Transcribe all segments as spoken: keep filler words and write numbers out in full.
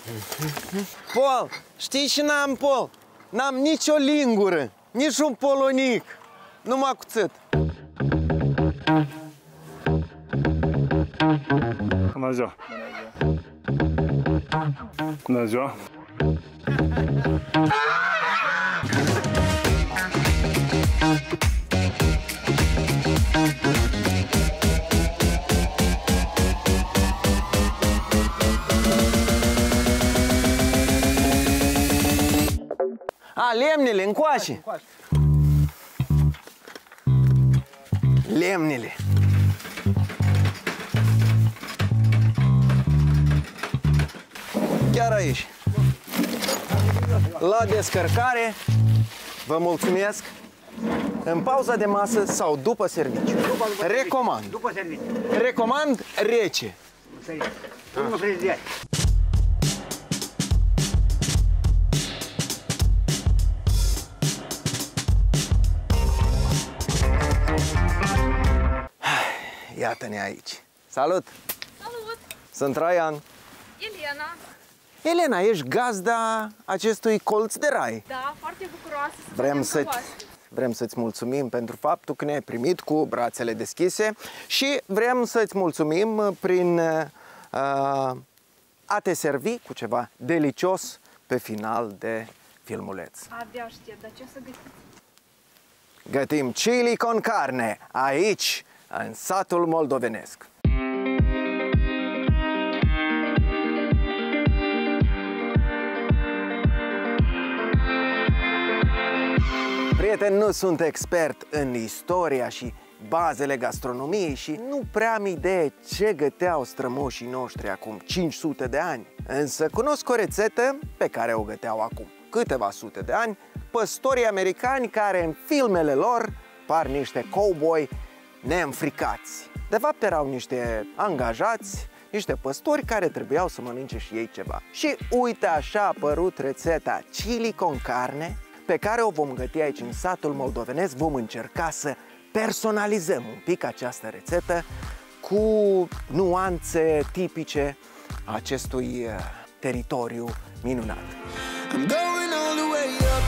Pol, știi și n-am pol. N-am nicio lingură, nici un polonic. Numai cuțit. Bună ziua! Bună ziua! A, lemnele, încoace. Lemnele. Chiar aici. La descărcare, vă mulțumesc. În pauza de masă sau după serviciu. După, după Recomand. După serviciu. Recomand rece. Domnul frigider. Iată-ne aici. Salut! Salut! Sunt Traian. Elena. Elena, ești gazda acestui colț de rai. Da, foarte bucuroasă să Vrem să să vrem să-ți mulțumim pentru faptul că ne-ai primit cu brațele deschise și vrem să-ți mulțumim prin uh, a te servi cu ceva delicios pe final de filmuleț. Abia aștept, dar ce o să găsiți? Gătim chili con carne aici, în satul moldovenesc. Prieten, nu sunt expert în istoria și bazele gastronomiei și nu prea am idee ce găteau strămoșii noștri acum cinci sute de ani. Însă cunosc o rețetă pe care o găteau acum câteva sute de ani păstorii americani care în filmele lor par niște cowboy neînfricați. De fapt erau niște angajați, niște păstori care trebuiau să mănânce și ei ceva. Și uite așa a apărut rețeta chili con carne, pe care o vom găti aici în satul moldovenesc. Vom încerca să personalizăm un pic această rețetă cu nuanțe tipice acestui teritoriu minunat. I'm going all the way up.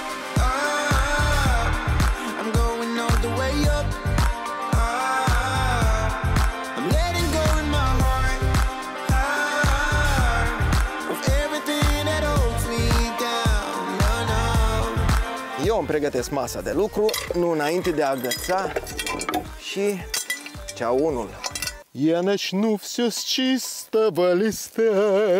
Ah, I'm going all the way up. Ah, I'm letting go in my heart. Ah, of everything that holds me down. No, no. Eu îmi pregătesc masa de lucru, nu înainte de a agăța și ceaunul. Я начну все с чистого листа.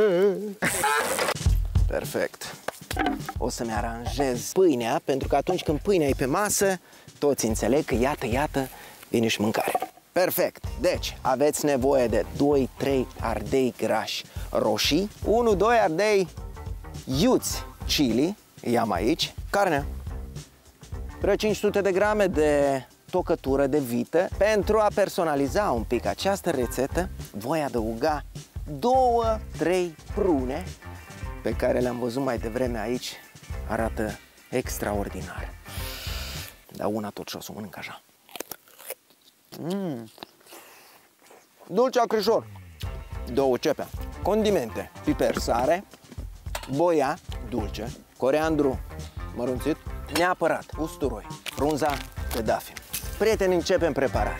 Perfect. O să-mi aranjez pâinea, pentru că atunci când pâinea e pe masă, toți înțeleg că iată, iată, vine și mâncare. Perfect. Deci, aveți nevoie de doi trei ardei grași roșii, unu doi ardei iuți chili, i-am aici, carnea, vreo cinci sute de grame de tocătură de vită. Pentru a personaliza un pic această rețetă, voi adăuga două trei prune pe care le-am văzut mai devreme aici. Arată extraordinar. Dar una tot și o să o mănânc așa. Mm. Dulce acrișor. Două cepea. Condimente. Piper, sare, boia, dulce, coriandru mărunțit, neapărat usturoi, frunza de dafi. Prieteni, începem prepararea.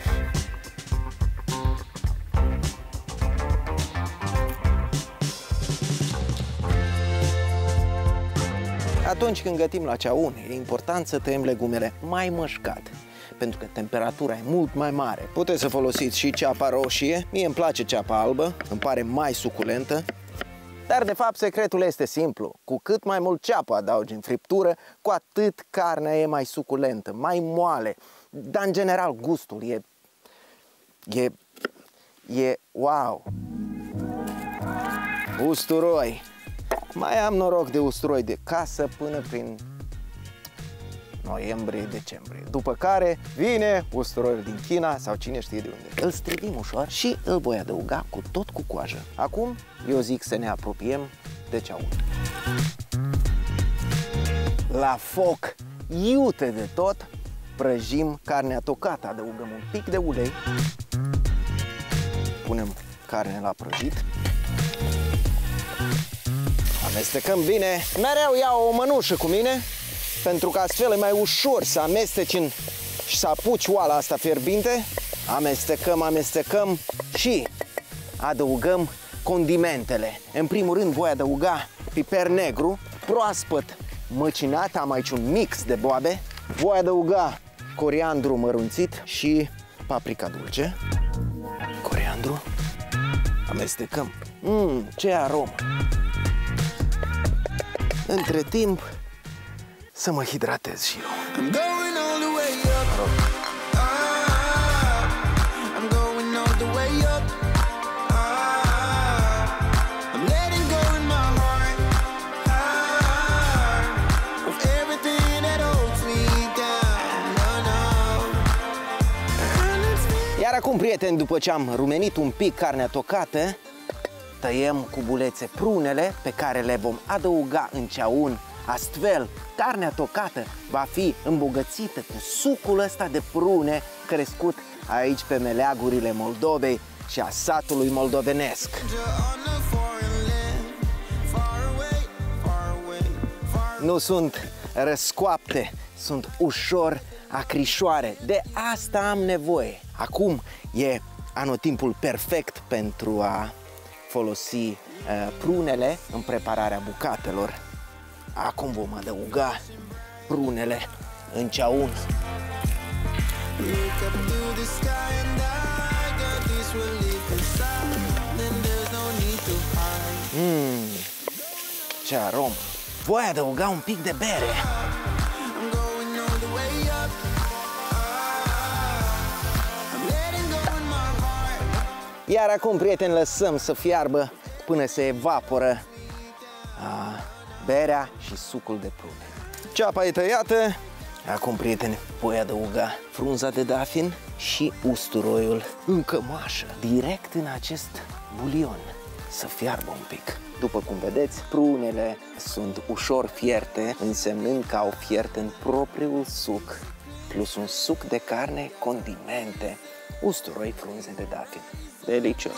Atunci când gătim la ceaun, e important să tăiem legumele mai mășcate, pentru că temperatura e mult mai mare. Puteți să folosiți și ceapa roșie, mie îmi place ceapa albă, îmi pare mai suculentă. Dar de fapt secretul este simplu, cu cât mai mult ceapă adaugi în friptură, cu atât carnea e mai suculentă, mai moale. Dar în general gustul e, e, e wow. Usturoi. Mai am noroc de usturoi de casă până prin noiembrie-decembrie. După care vine usturoiul din China sau cine știe de unde. Îl strivim ușor și îl voi adăuga cu tot cu coajă. Acum eu zic să ne apropiem de ceaun. La foc iute de tot prăjim carnea tocată. Adăugăm un pic de ulei. Punem carne la prăjit. Amestecăm bine. Mereu iau o mănușă cu mine, pentru că astfel e mai ușor să amesteci în... și să apuci oala asta fierbinte. Amestecăm, amestecăm și adăugăm condimentele. În primul rând voi adăuga piper negru, proaspăt măcinat, am aici un mix de boabe. Voi adăuga coriandru mărunțit și paprika dulce. Coriandru. Amestecăm. Mmm, ce aromă! Între timp, să mă hidratez și eu. Iar acum, prieteni, după ce am rumenit un pic carnea tocată, tăiem cu bulețe prunele pe care le vom adăuga în ceaun. Astfel, carnea tocată va fi îmbogățită cu sucul ăsta de prune crescut aici pe meleagurile Moldovei și a satului moldovenesc. Nu sunt răscoapte, sunt ușor acrișoare. De asta am nevoie. Acum e anotimpul perfect pentru a folosi uh, prunele în prepararea bucatelor. Acum vom adăuga prunele în ceaun. Mmm, ce aromă! Voi adăuga un pic de bere. Iar acum, prieteni, lăsăm să fiarbă până se evaporă a, berea și sucul de prune. Ceapa e tăiată. Acum, prieteni, voi adăuga frunza de dafin și usturoiul în cămașă, direct în acest bulion, să fiarbă un pic. După cum vedeți, prunele sunt ușor fierte, însemnând că au fiert în propriul suc, plus un suc de carne, condimente, usturoi, frunze de dafin. Delicios!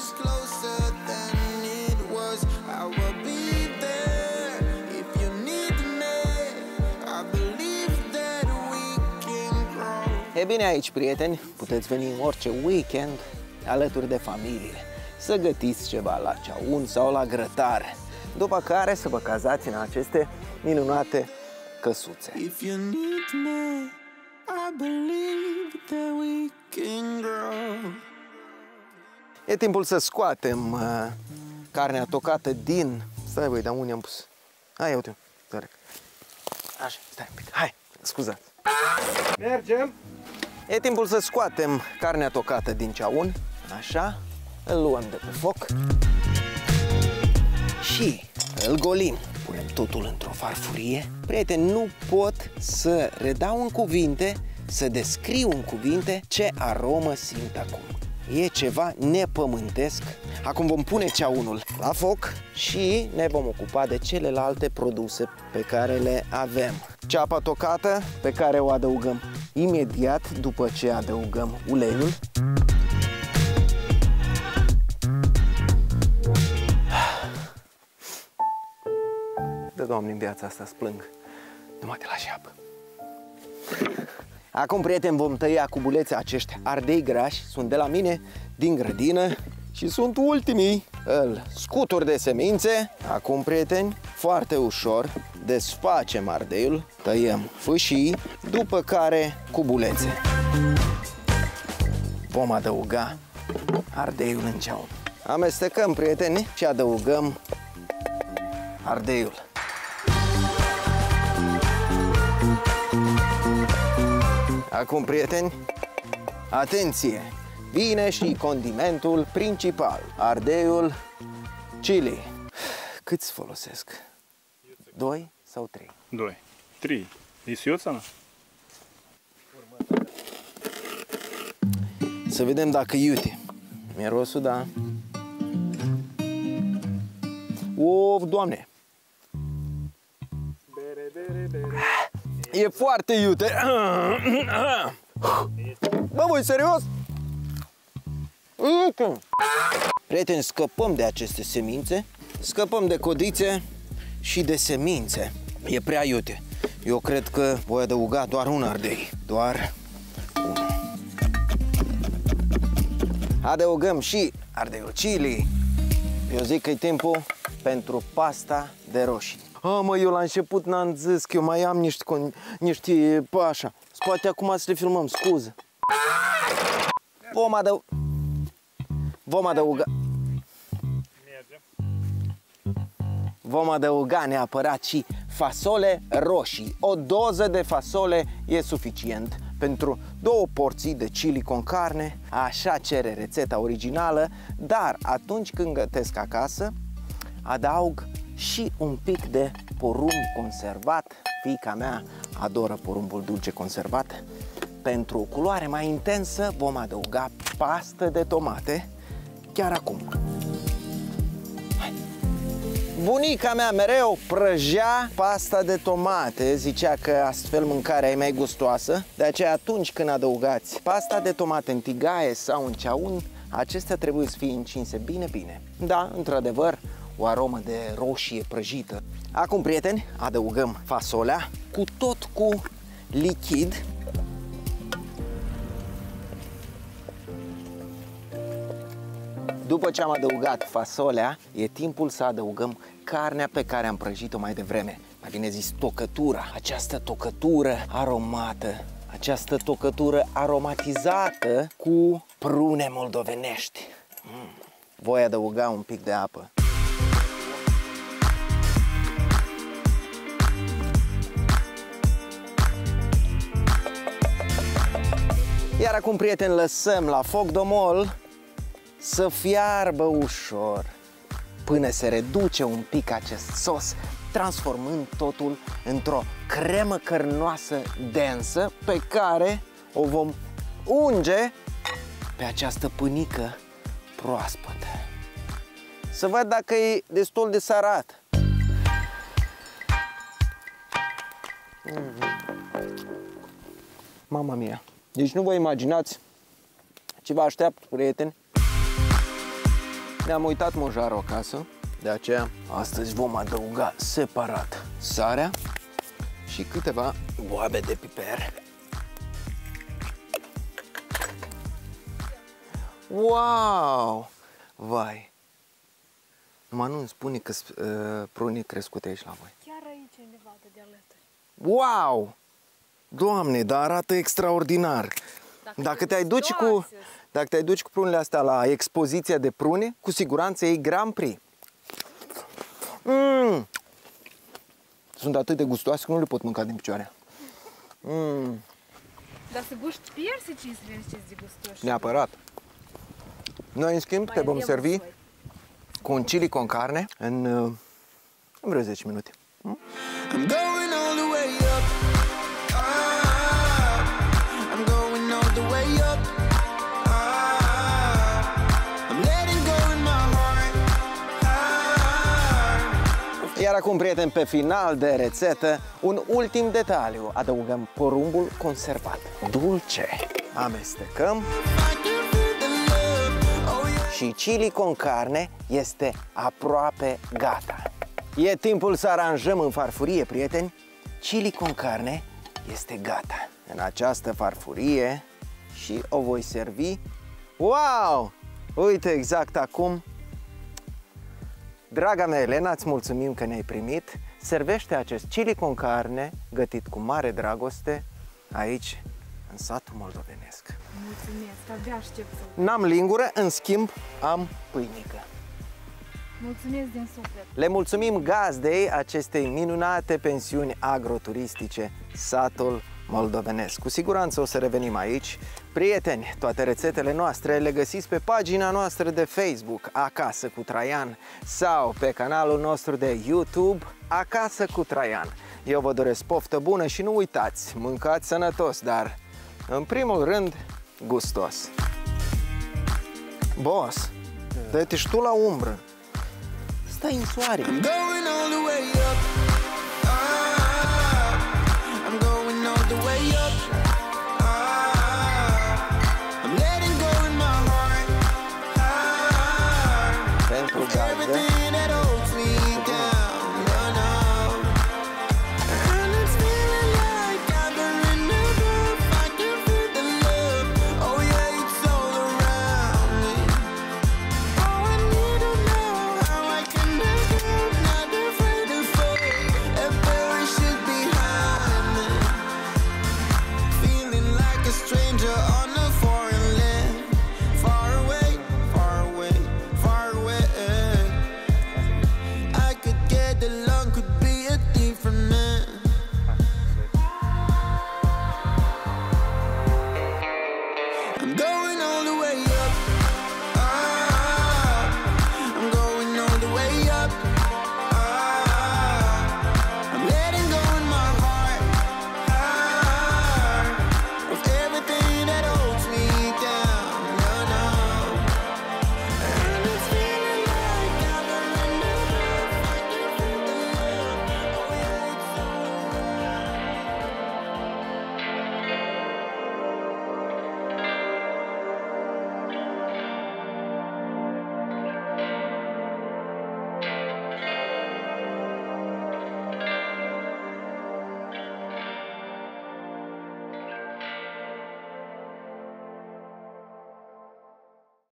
E bine aici, prieteni, puteți veni în orice weekend alături de familie, să gătiți ceva la ceaun sau la grătare, după care să vă cazați în aceste minunate căsuțe. E timpul să scoatem uh, carnea tocată din... Stai, băi, dar unde am pus? Hai, uite, stai. Așa, stai un pic, hai, scuzați. Mergem. E timpul să scoatem carnea tocată din ceaun. Așa, îl luăm de pe foc și îl golim. Punem totul într-o farfurie. Prieteni, nu pot să redau în cuvinte, să descriu în cuvinte ce aromă simt acum. E ceva nepământesc. Acum vom pune ceaunul la foc și ne vom ocupa de celelalte produse pe care le avem. Ceapa tocată, pe care o adăugăm imediat după ce adăugăm uleiul. De Doamne, în viața asta splâng. Nu mă te lași apă. Acum, prieteni, vom tăia cu bulețe acești ardei grași. Sunt de la mine, din grădină, și sunt ultimii. Îl scuturi de semințe. Acum, prieteni, foarte ușor desfacem ardeiul, tăiem fâșii, după care cu bulețe vom adăuga ardeiul în ceaun. Amestecăm, prieteni, și adăugăm ardeiul. Acum, prieteni, atenție! Vine și condimentul principal, ardeiul chili. Câți folosesc? Doi sau trei? Doi. Trei. Isioțana? Să vedem dacă iute. Mirosul, da. Of, Doamne! Bere, bere, bere. E foarte iute. Bă, voi, serios? Prieteni, scăpăm de aceste semințe, scăpăm de codițe și de semințe. E prea iute. Eu cred că voi adăuga doar un ardei. Doar unul. Adăugăm și ardeiul chili. Eu zic că e timpul pentru pasta de roșii. A, mă, eu la început n-am zis că eu mai am niște, niște așa. Poate acum să le filmăm, scuză. Vom adăuga... Vom adăuga... Vom adăuga neapărat și fasole roșii. O doză de fasole e suficient pentru două porții de chili con carne. Așa cere rețeta originală, dar atunci când gătesc acasă, adaug și un pic de porumb conservat. Fiica mea adoră porumbul dulce conservat. Pentru o culoare mai intensă vom adăuga pastă de tomate chiar acum. Bunica mea mereu prăjea pasta de tomate, zicea că astfel mâncarea e mai gustoasă. De aceea atunci când adăugați pasta de tomate în tigaie sau în ceaun, acestea trebuie să fie încinse bine, bine. Da, într-adevăr, o aromă de roșie prăjită. Acum, prieteni, adăugăm fasolea cu tot cu lichid. După ce am adăugat fasolea, e timpul să adăugăm carnea pe care am prăjit-o mai devreme. Mai bine zis, tocătura. Această tocătură aromată, această tocătură aromatizată cu prune moldovenești. Mm. Voi adăuga un pic de apă. Iar acum, prieteni, lăsăm la foc domol să fiarbă ușor până se reduce un pic acest sos, transformând totul într-o cremă cărnoasă densă pe care o vom unge pe această pânică proaspătă. Să văd dacă e destul de sarat. Mama mia! Deci nu vă imaginați ce vă așteaptă, prieteni. Ne-am uitat mojarul acasă, de aceea astăzi vom adăuga separat sarea și câteva boabe de piper. Wow! Vai! Numai nu-mi spune că uh, prune crescute aici la voi. Chiar aici undeva de alături. Wow! Doamne, dar arată extraordinar! Dacă, dacă te-ai duci cu... Dacă te duci cu prunele astea la expoziția de prune, cu siguranță iei Grand Prix. Mm. Sunt atât de gustoase că nu le pot mânca din picioare. Mm. Dar să guști piersicii să vezi ce-ți de gustoși. Neapărat. Noi, în schimb, te vom servi cu un chili con carne în, în vreo zece minute. Mm? Iar acum, prieteni, pe final de rețetă, un ultim detaliu. Adăugăm porumbul conservat, dulce. Amestecăm. Și chili con carne este aproape gata. E timpul să aranjăm în farfurie, prieteni. Chili con carne este gata. În această farfurie și o voi servi. Wow! Uite exact acum. Draga mea Elena, îți mulțumim că ne-ai primit. Servește acest chili con carne gătit cu mare dragoste aici, în satul moldovenesc. Mulțumesc, abia aștept să... N-am lingură, în schimb am pâinică. Mulțumesc din suflet. Le mulțumim gazdei acestei minunate pensiuni agroturistice, satul moldovenesc. Cu siguranță o să revenim aici. Prieteni, toate rețetele noastre le găsiți pe pagina noastră de Facebook, Acasă cu Traian, sau pe canalul nostru de YouTube, Acasă cu Traian. Eu vă doresc poftă bună și nu uitați, mâncați sănătos, dar în primul rând, gustos. Boss, dă-te și tu la umbră. Stai în soare.